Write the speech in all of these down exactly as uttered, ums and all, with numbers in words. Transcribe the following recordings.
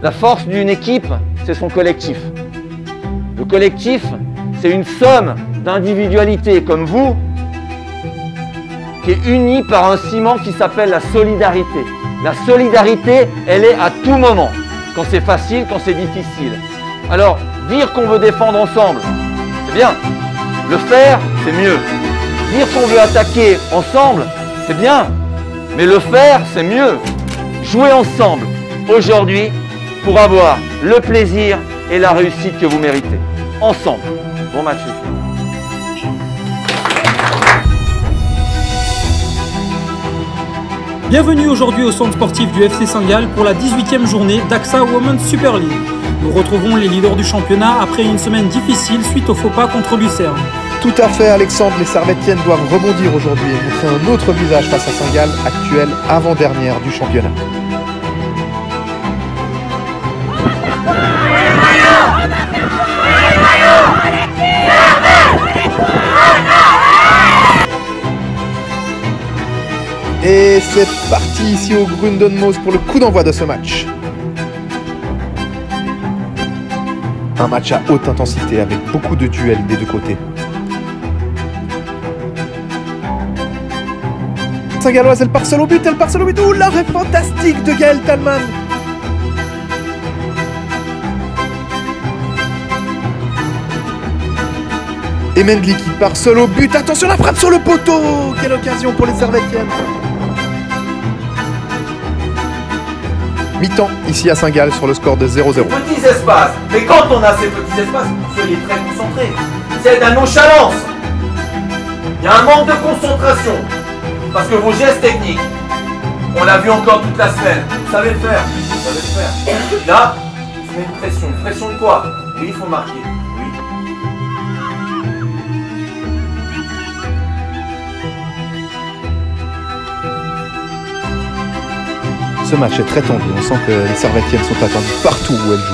La force d'une équipe, c'est son collectif. Le collectif, c'est une somme d'individualités comme vous, qui est unie par un ciment qui s'appelle la solidarité. La solidarité, elle est à tout moment, quand c'est facile, quand c'est difficile. Alors, dire qu'on veut défendre ensemble, c'est bien. Le faire, c'est mieux. Dire qu'on veut attaquer ensemble, c'est bien. Mais le faire, c'est mieux. Jouez ensemble, aujourd'hui, pour avoir le plaisir et la réussite que vous méritez. Ensemble. Bon match. Bienvenue aujourd'hui au centre sportif du F C Saint-Gall pour la dix-huitième journée d'A X A Women's Super League. Nous retrouvons les leaders du championnat après une semaine difficile suite au faux pas contre Lucerne. Tout à fait Alexandre, les Servettiennes doivent rebondir aujourd'hui et montrer un autre visage face à Saint-Gall, actuelle avant-dernière du championnat. Et c'est parti ici au Grundonmoos pour le coup d'envoi de ce match. Un match à haute intensité avec beaucoup de duels des deux côtés. Saint-Galloise, elle part seule au but, elle part seule au but. Ouh, l'arrêt fantastique de Gaël Talman. Et Mendli qui part seul au but. Attention, la frappe sur le poteau. Quelle occasion pour les Servettiennes. Mi-temps ici à Saint-Gall sur le score de zéro zéro. Petits espaces, mais quand on a ces petits espaces, soyez très concentrés. C'est de la nonchalance. Il y a un manque de concentration. Parce que vos gestes techniques, on l'a vu encore toute la semaine, vous savez le faire, vous savez le faire. Là, c'est une pression. Une pression de quoi? Oui, il faut marquer. Oui. Ce match est très tendu, on sent que les Servettiennes sont attendues partout où elles jouent.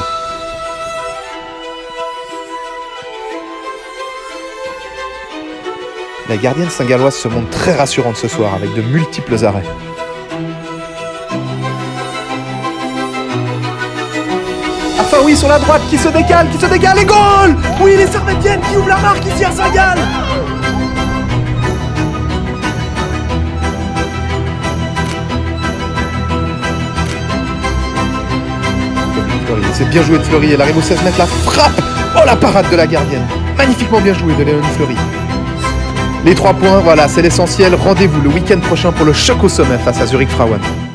La gardienne saint-galloise se montre très rassurante ce soir avec de multiples arrêts. Enfin oui, sur la droite, qui se décale, qui se décale et goal! Oui, les Servettiennes qui ouvrent la marque ici à Saint-Gall! C'est bien joué de Fleury, elle arrive au seize mètres, la frappe! Oh, la parade de la gardienne! Magnifiquement bien joué de Léonie Fleury. Les trois points, voilà, c'est l'essentiel. Rendez-vous le week-end prochain pour le choc au sommet face à Zurich Frauen.